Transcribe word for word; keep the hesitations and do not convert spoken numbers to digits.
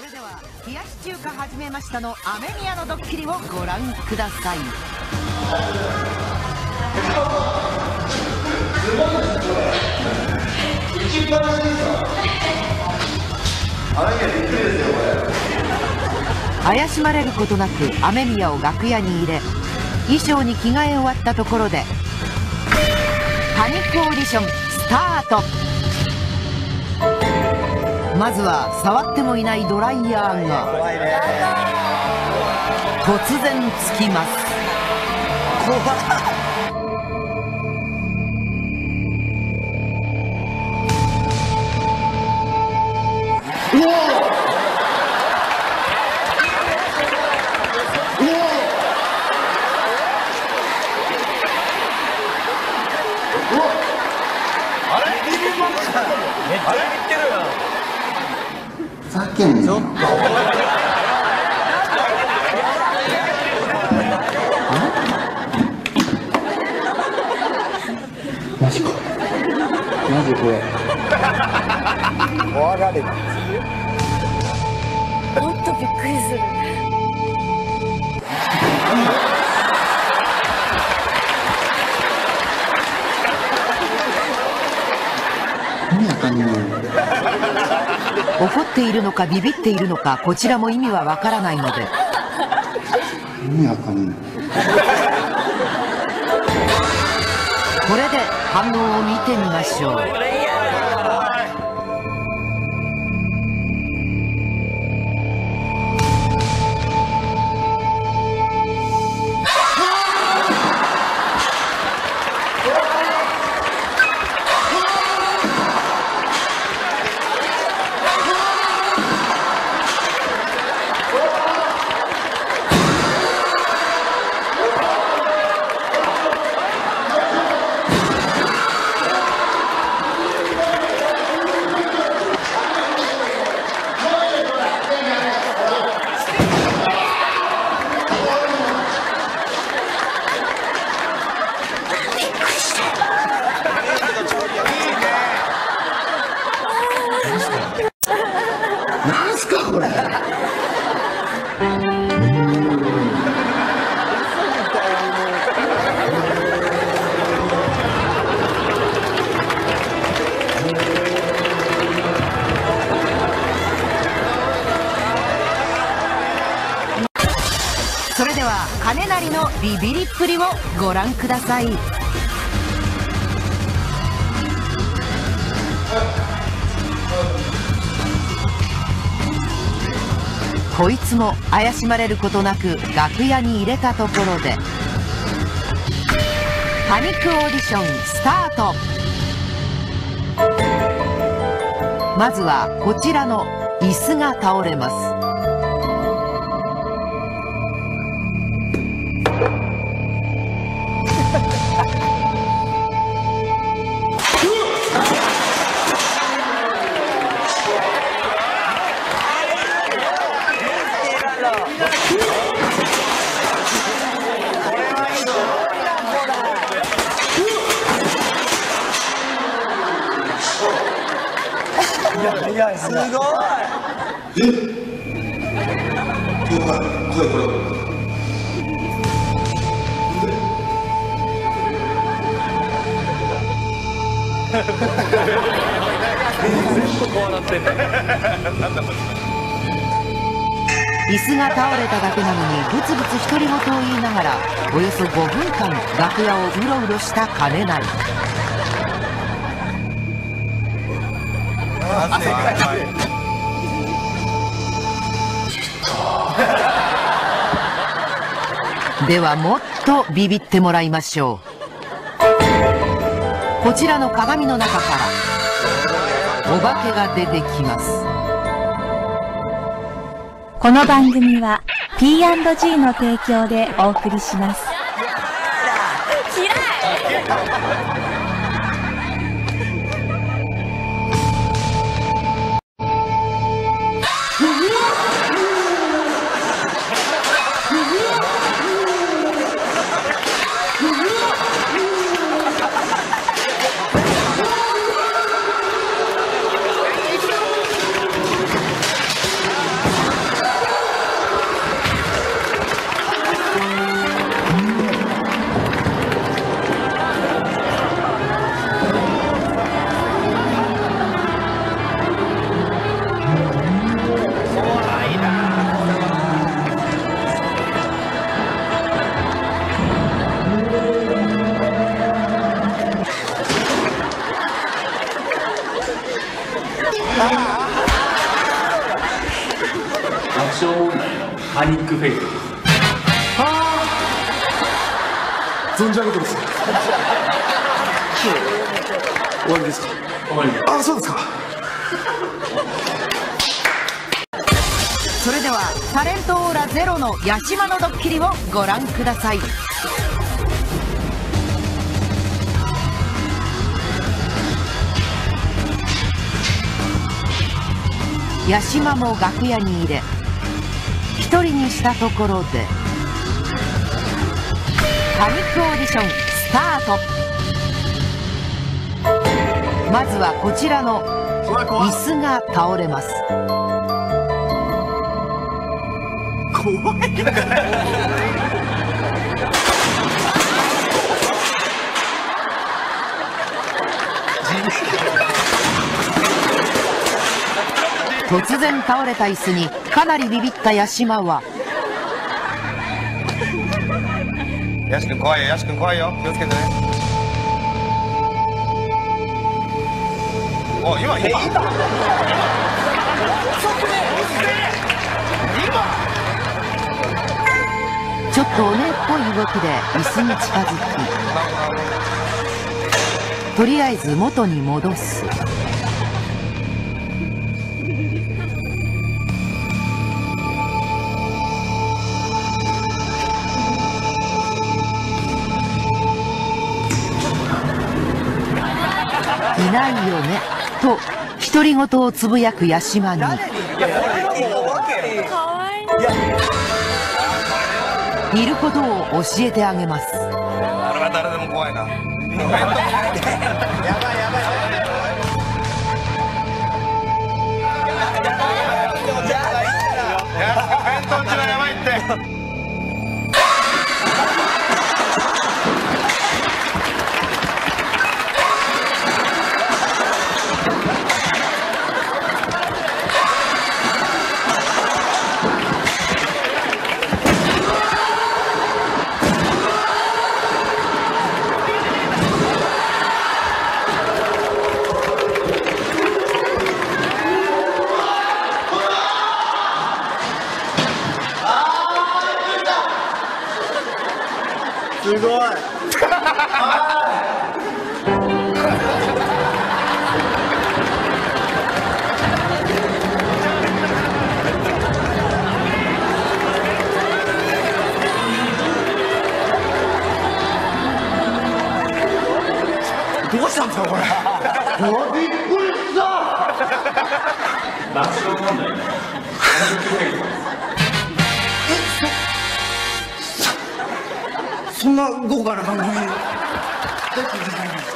れでは冷やし中華始めましたの雨宮のドッキリをご覧ください。すごいですこれ。打ちっぱなしですか。雨宮びっくりですよこれ。怪しまれることなく雨宮を楽屋に入れ、衣装に着替え終わったところでパニックオーディションスタート。まずは触ってもいないドライヤーが突然つきます。怖っ。 めっちゃ言ってるよ。 ふざけんなよ。マジか。マジこれ。怖がれ。 もっとびっくりする。 怒っているのかビビっているのか、こちらも意味はわからないので意味わかんない。 これで反応を見てみましょう。 なんすかこれ。 それでは金成のビビりっぷりをご覧ください。こいつも怪しまれることなく楽屋に入れたところでパニックオーディションスタート。まずはこちらの椅子が倒れます。 すごい。 え？怖い怖いこれ。 椅子が倒れただけなのにブツブツ独り言を言いながらおよそごふんかん楽屋をうろうろした金成。ではもっとビビってもらいましょう。こちらの鏡の中からお化けが出てきます。 この番組は ピーアンドジー の提供でお送りします。嫌い。 パニックフェイスです。 存じ上げてます。終わりですか。 終わりです。 あ、そうですか。 それではタレントオーラゼロの八島のドッキリをご覧ください。八島も楽屋に入れ一人にしたところでパニックオーディションスタート。まずはこちらの椅子が倒れます。 怖い。 突然倒れた椅子にかなりビビった八島はヤシ君怖いよ、ヤシ君怖いよ、気をつけてね。お、今今今ちょっとおねっぽい動きで椅子に近づきとりあえず元に戻す。いないよねと独り言をつぶやく八島にいることを教えてあげます。 あれは誰でも怖いな。やばいやばいやばい。弁当んちのやばいって。 すごい。 どうしたんですかこれ。うわ、びっくりした。 爆笑問題ね。 そんな豪華な番組。